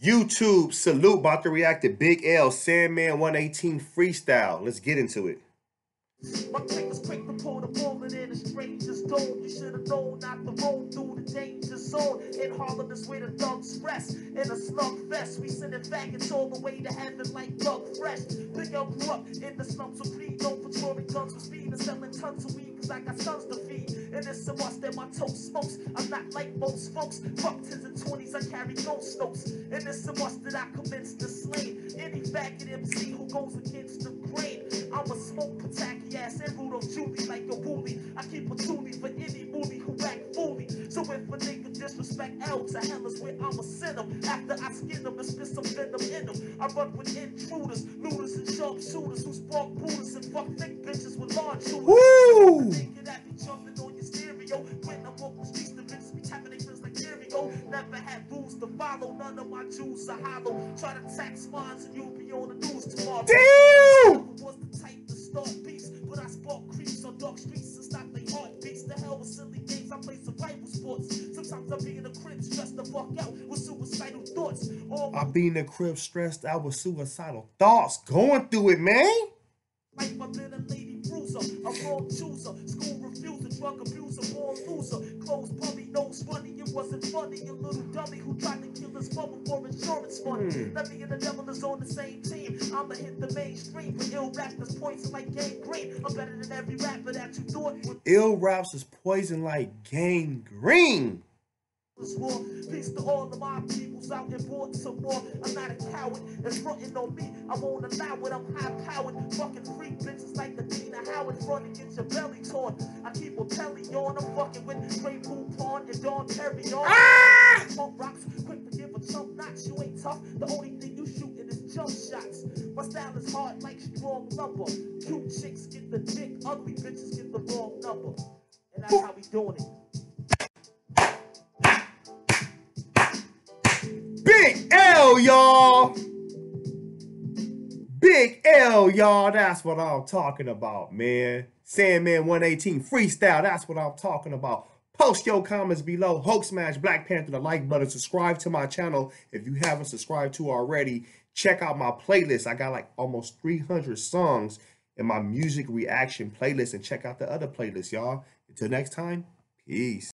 YouTube, salute, about to react to Big L, Sandman 118 Freestyle. Let's get into it. My click is quick to pull the bullet in a stranger's dome. You should have known not to roam through the danger zone. In Harlem is where the thugs rest. In a slug fest, we sending faggots all the way to heaven like Doug Fresh. Big L grew up in the slums of greed, known for throwing guns with speed and selling tons of weed, cause I got sons to feed. And it's so much that my toe smokes. I'm not like most folks. Fuck 10s and 20s, I carry ghost notes. And it's so much that I commence to slay any faggot MC who goes against the grain. I'm a smoke pataki ass and Rudolph Julie like a bully. I keep a toolie for any movie who act fully. So if a nigga disrespect L to hell is where I'ma send him. After I skin them and spit some venom in them. I run with intruders, looters and sharpshooters who spark poodles and fuck thick bitches with large shooters. Woo! Nigga that be jumping on your stereo. When I walk the streets, the bitches be tapping their friends like stereo. Never had rules to follow, none of my jewels are hollow. Try to tax mines and you'll be on the news tomorrow. Damn! Was the type to start beats, but I spark creeps on dark streets and stop they heartbeats. The hell with silly games, I play survival sports. Sometimes I be in the crib stressed the fuck out with suicidal thoughts. I be in the crib stressed out with suicidal thoughts. Going through it, man. Life, I've been a lady bruiser, a wrong chooser, school refuser, drug abuser, born loser, clothes puppy, nose funny, it wasn't funny, a little dummy who tried to kill his mother for insurance money. Let me and the devil is on the same team. I'ma hit the mainstream, but ill rap that's poison like gangrene. I'm better than every rapper that you thought would. Ill raps is poison like gangrene. War. Peace to all of my peoples out and bought some more. I'm not a coward, it's frontin' on me. I won't allow it, I'm high powered. Fucking free bitches like the Dina Howard. Front and get your belly torn. I keep a belly on, I'm fucking with Grey Pool Pawn and Dawn Perry on. Punk rocks, quick to give a chump notch. You ain't tough, the only thing you shootin' is jump shots. My style is hard like strong lumber. Cute chicks get the dick, ugly bitches get the wrong number. And that's how we doing it. Big L, y'all. Big L, y'all. That's what I'm talking about, man. Sandman 118 Freestyle. That's what I'm talking about. Post your comments below. Hulk smash Black Panther the like button. Subscribe to my channel if you haven't subscribed to already. Check out my playlist. I got like almost 300 songs in my music reaction playlist. And check out the other playlists, y'all. Until next time, peace.